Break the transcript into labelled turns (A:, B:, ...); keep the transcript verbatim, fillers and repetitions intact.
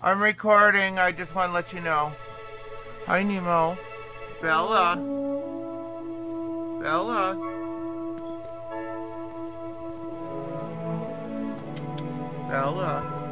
A: I'm recording. I just want to let you know. Hi, Nemo. Bella. Bella. Bella.